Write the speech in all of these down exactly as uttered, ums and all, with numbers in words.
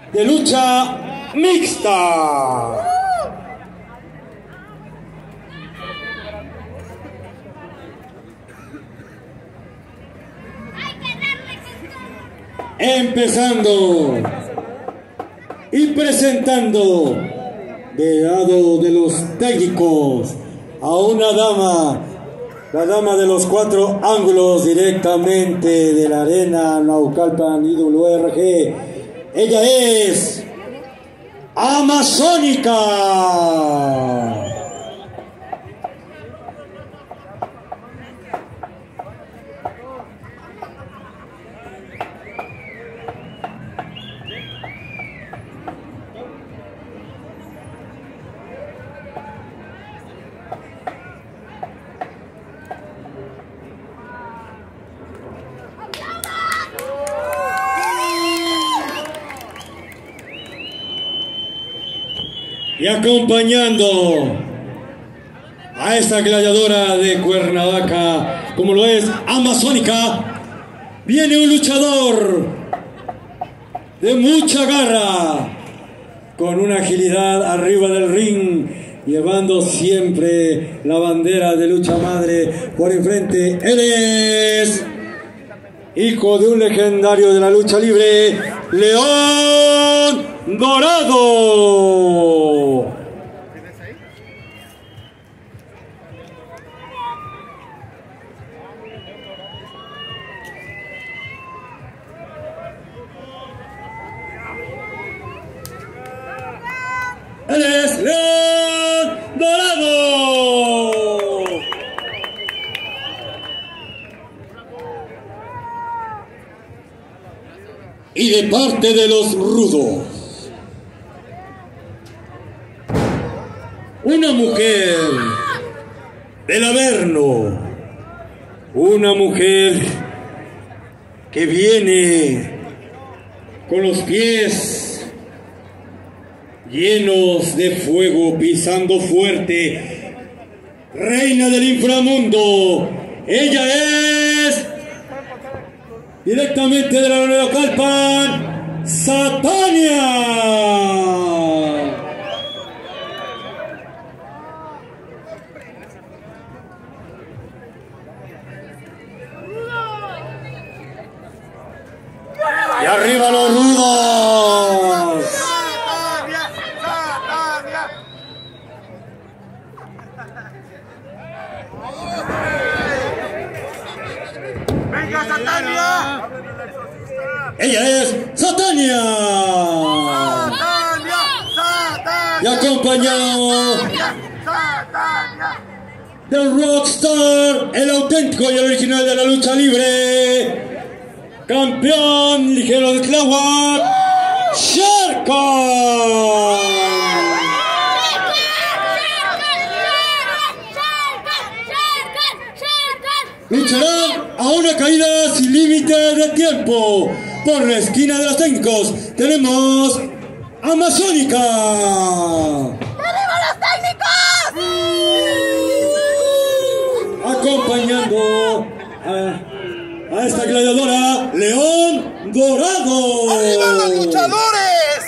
de lucha mixta. Empezando y presentando del lado de los técnicos a una dama, la dama de los cuatro ángulos directamente de la arena Naucalpan I W R G. Ella es Amazónica. Y acompañando a esta gladiadora de Cuernavaca, como lo es Amazónica, viene un luchador de mucha garra, con una agilidad arriba del ring, llevando siempre la bandera de lucha madre por enfrente. Él es hijo de un legendario de la lucha libre, León Dorado. Él es León Dorado. Y de parte de los rudos, una mujer del Averno, una mujer que viene con los pies llenos de fuego, pisando fuerte, reina del inframundo. Ella es directamente de la Naucalpan, Satania. Y arriba los rudos. ¡Venga, Satania! Ella es Satania. ¡Satania! ¡Satania! Y acompañado ¡Satania! del Rockstar, el auténtico y el original de la lucha libre, campeón ligero de Tláhuac, Sher Khan. Lucharán a una caída sin límite de tiempo. Por la esquina de los técnicos tenemos Amazónica. ¡Tenemos los técnicos! Acompañando a, a esta gladiadora, León Dorado. ¡Arriba los luchadores!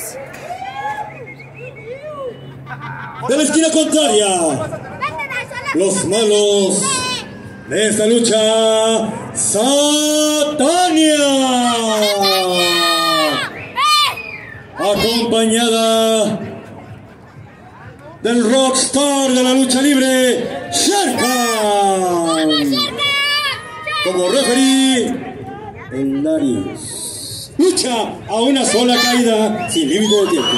De la esquina contraria, los malos de esta lucha, Satania. Acompañada del Rockstar de la lucha libre, Sher Khan. Como referee, el Darius. Lucha a una sola caída sin límite de tiempo.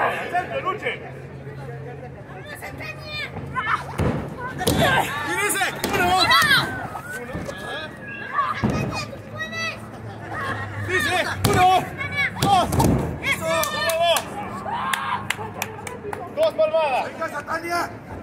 ¡Al centro, luche! ¿Quién dice? ¡Uno! ¡Dice! ¡Uno! ¡Dos! ¡Eso! ¡Dos palmadas! ¡Venga, Satania!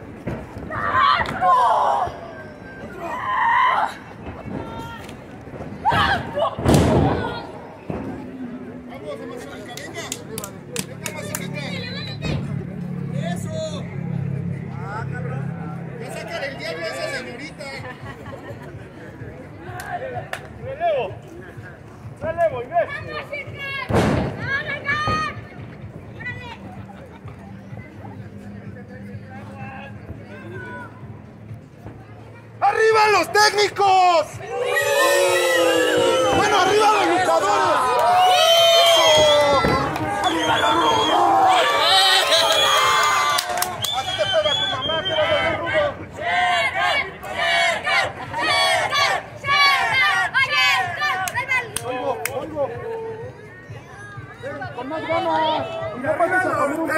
¡Relevo! ¡Relevo, Inés! ¡Arriba los técnicos! ¡Bueno, arriba los luchadores! ¡Arriba los rudos! ¡Así te pega tu mamá, que eres el rudo! ¡Oigo, oigo! ¡Con más ganas! ¡Y no vayas a comer un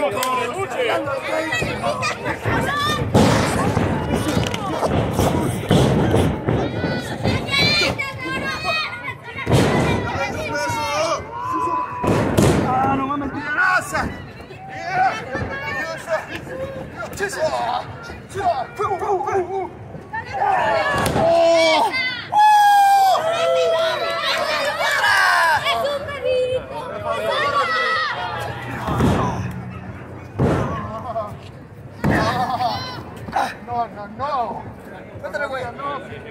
¡Ah, no mames! ¡Grasa! No, no, no. Vete, güey. No.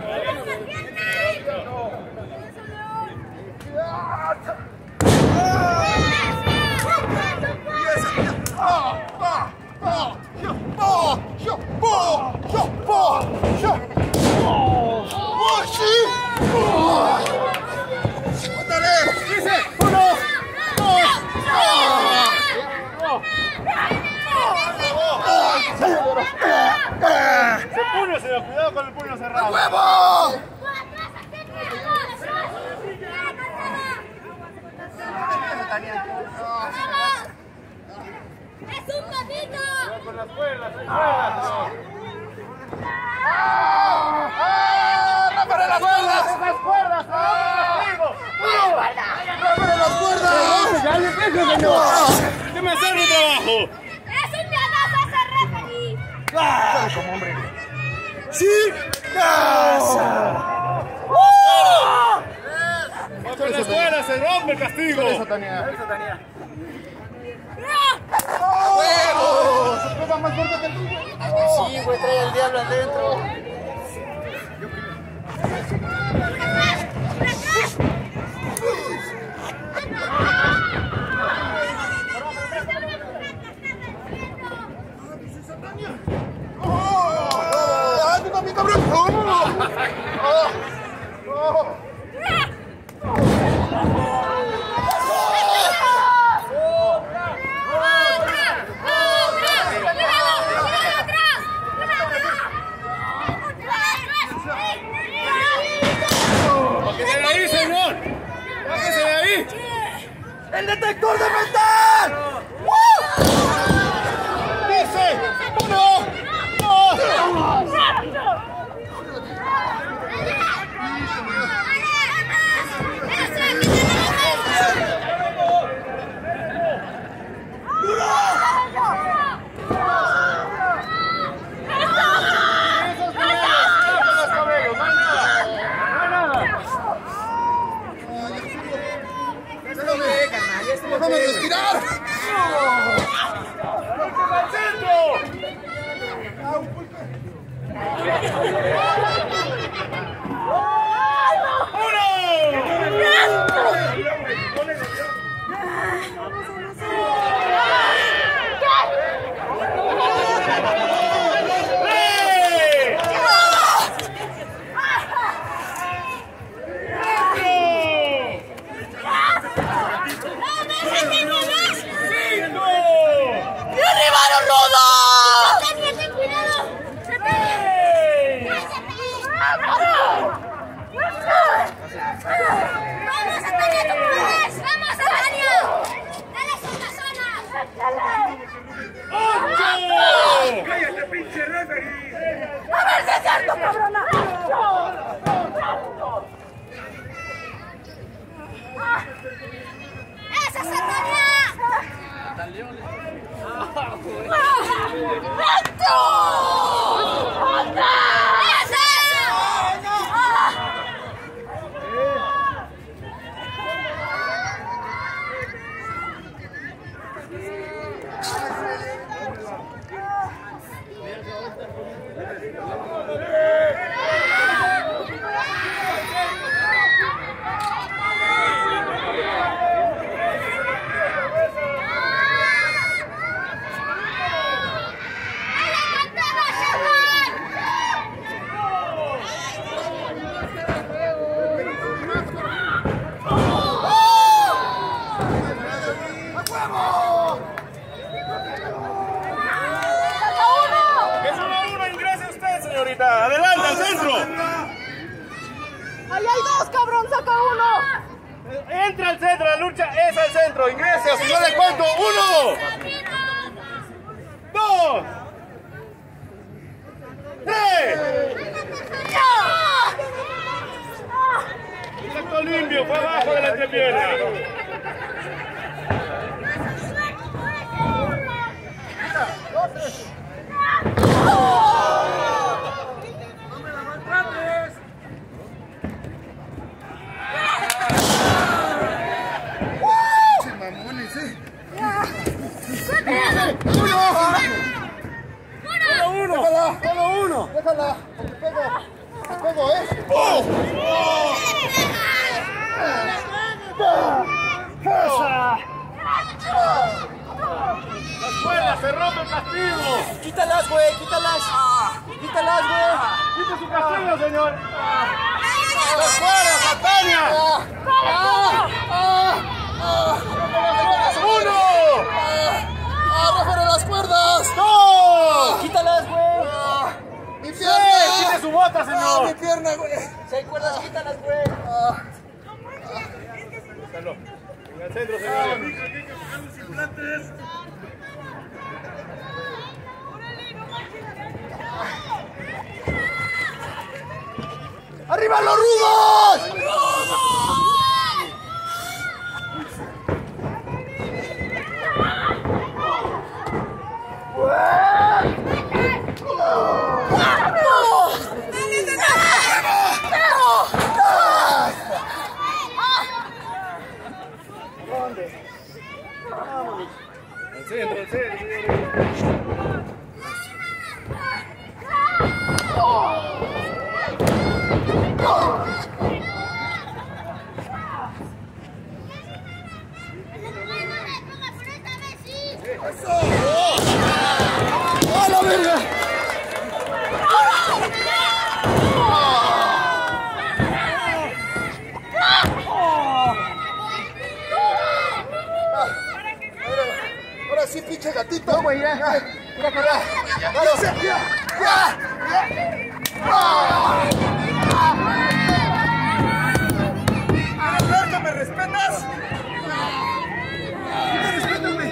Dice uno, dos, ¡Se puño, señor! ¡Cuidado con el puño cerrado! ¡Huevo! ¡Es un patito! ¡Con las cuerdas, hay cuerdas! ¡Ah! ¡No para las cuerdas! ¡Esas cuerdas! ¡Castigo! ¡No para las cuerdas! ¡Ya le pejo, señor! ¡Que me hace mi trabajo! ¡Es un piadazo ese referee! ¡Ah! Como hombre. ¡Sí! ¡Casa! ¡Con las cuerdas se rompe el castigo! Eso, Tania. Eso, Tania. ¡Huevo! Se pega más fuerte que el tuyo. Sí, güey, trae al diablo adentro. ¡Ah, tú también, cabrón! ¡Oh! ¡Oh! ¡Bájese de ahí, señor! ¡Bájese de ahí! ¡El detector de metal! ¡Dice! ¡Uno! ¡Dos! ¡Déjame respirar! ¡Ocho! ¡Cállate, pinche referee! ¡A ver si es cierto, cabrona! ¡Esa es Antonia! ¡Esto! ¡Otra! ¡Adelante, al centro! ¡Ahí hay dos, cabrón! ¡Saca uno! Entra al centro, la lucha es al centro. Ingrese, o si no le cuento. ¡Uno! ¡Dos! ¡Tres! Contacto limpio, fue abajo de la entrepierna. ¡Solo uno! ¡Déjala! ¡Te pego! ¡Te pego, eh! ¡Oh! ¡Las cuerdas se rompen castigo! ¡Quítalas, güey! ¡Quítalas! ¡Quítalas, güey! ¡Quite su castigo, señor! ¡Las cuerdas, Antonia! ¡Uno! ¡Abajo las cuerdas! ¡Dos! ¡Quítalas, güey! ¡Mi pierna! ¡Quite su bota, señor! ¡Mi pierna, güey! Si hay cuerdas, quítalas, güey. En el centro, señor. ¡Arriba los rudos! Al centro, al centro. ¡A la verga! Ahora sí, pinche gatito. No, güey, ya. Mira, mira. Claro. Ya. Ya. ¿Que me respetas? Respétame.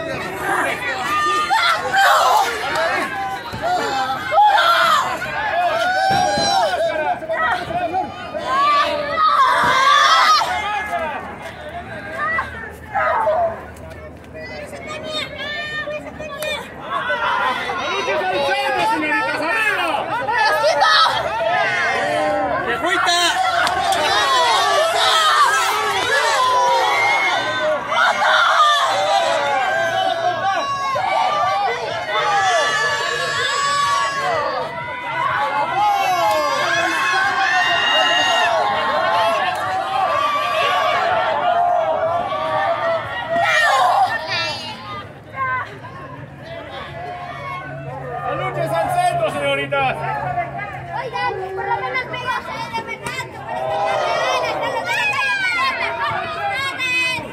señoritas. Oigan, por lo menos pégase de verdad, para que no le den, hasta los van a caer mejor que ustedes.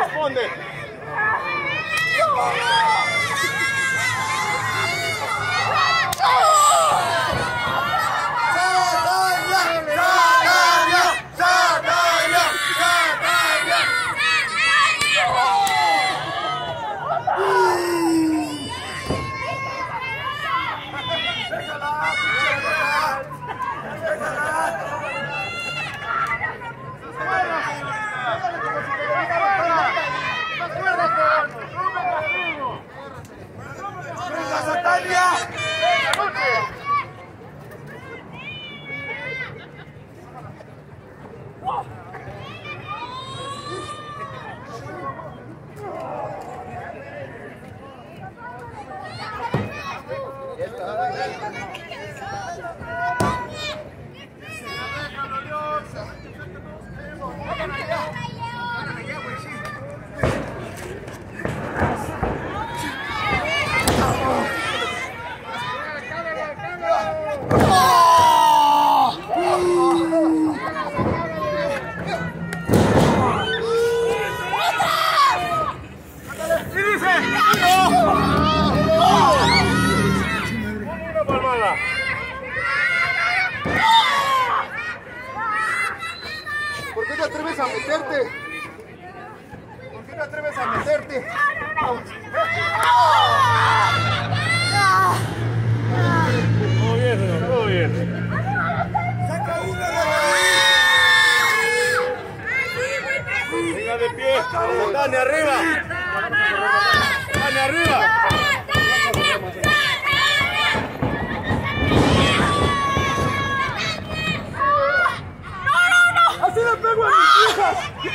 Responde. ¿Por qué te atreves a meterte? ¿Por qué te atreves a meterte? Todo bien, señor, todo bien. ¡Saca una de ahí! Venga de pie. Dani, arriba. Dani, arriba. ¡Así le pego a mis hijas!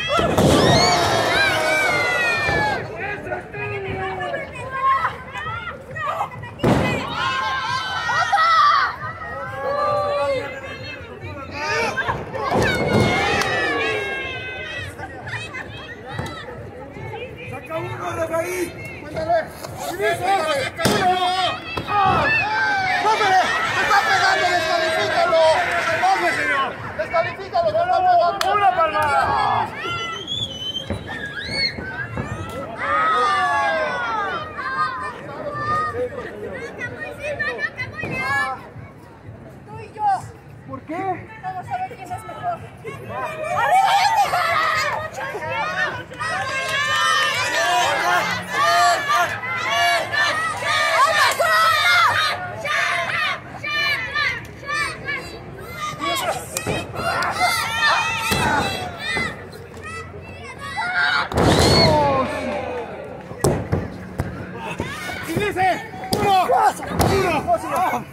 ¡Saca uno de ahí! ¡Cuéntale! ¡Cuéntale! ¡Cómele! ¡Me está pegando! ¡Descalifícalo! ¡Come, señor! ¡Descalifícalo! ¡Me está pegando! ¡Una palmada! Tú y yo. ¿Por qué? Vamos a ver quién es mejor. ¡Y dice! ¡Uno! ¡Uno!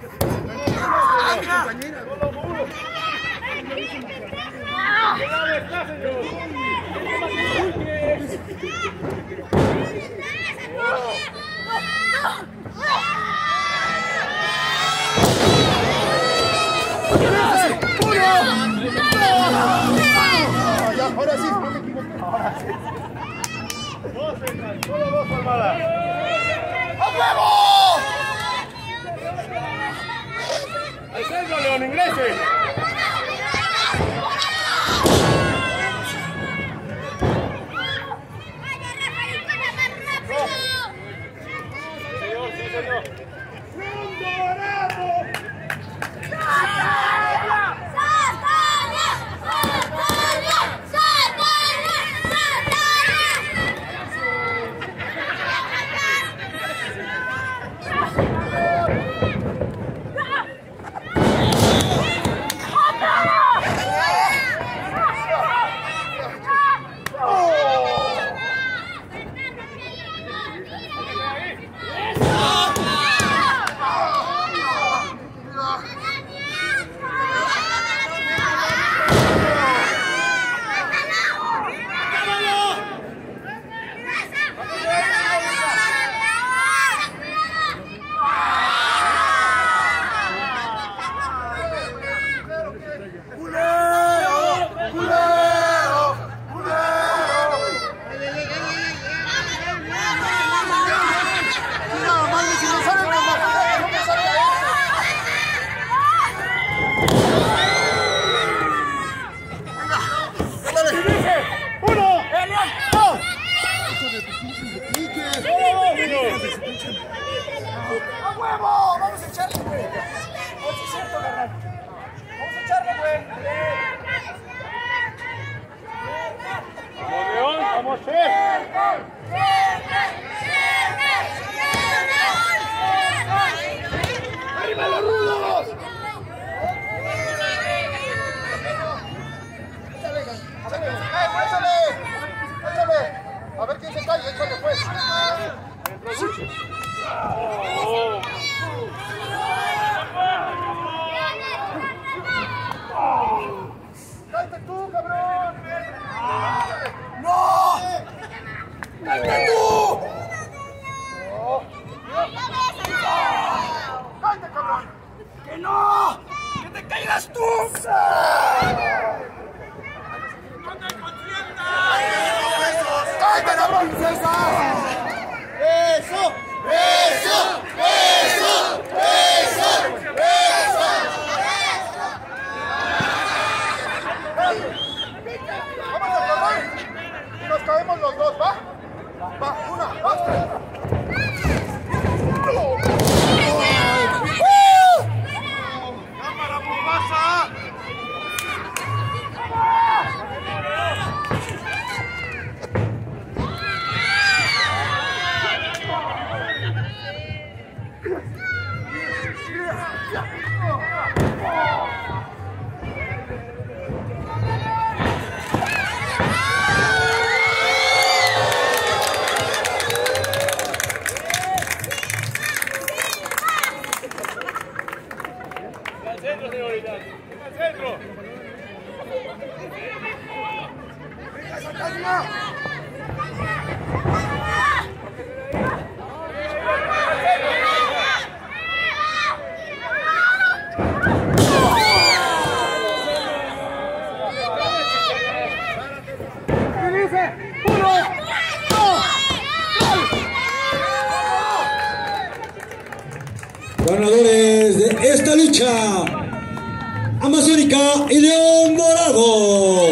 Ahora sí, no me equivoqué. Ahora sí. Dos, central, solo dos palmadas. ¡A huevo! Al centro, León, ingrese. Señor, sí, señor. ¡Un dorado! Vamos, Fer. ¡Arriba los rudos! ¡Échale! ¡Échale! ¡Échale! ¡Échale! A ver quién se cae, échale pues. Oh. ¡Cállate tú, cabrón! ¡No! ¡Cállate tú! ¡Cállate la princesa! ¡Eso! ¡Eso! ¡Eso! ¡Eso! ¡Eso! ¡Vamos a correr! Y nos caemos los dos, ¿va? Va, una, dos, tres. ¡Cámara, bombaza! Al centro, señorita. Al centro. Ganadores de esta lucha, Amazónica y León Dorado.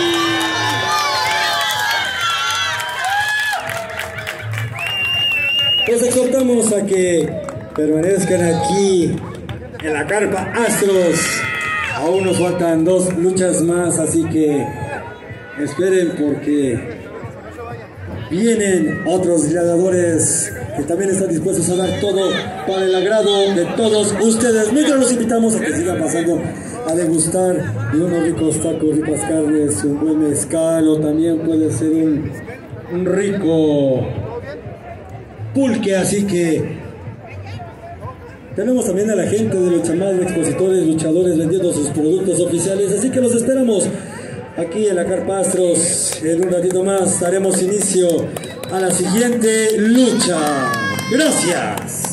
Les exhortamos a que permanezcan aquí en la carpa Astros. Aún nos faltan dos luchas más, así que esperen porque vienen otros gladiadores que también están dispuestos a dar todo para el agrado de todos ustedes. Mientras los invitamos a que sigan pasando a degustar de unos ricos tacos, ricas carnes, un buen mezcal o también puede ser un, un rico pulque. Así que tenemos también a la gente de Lucha Madre, expositores, luchadores vendiendo sus productos oficiales. Así que los esperamos aquí en la Carpa Astros. En un ratito más daremos inicio a la siguiente lucha. Gracias.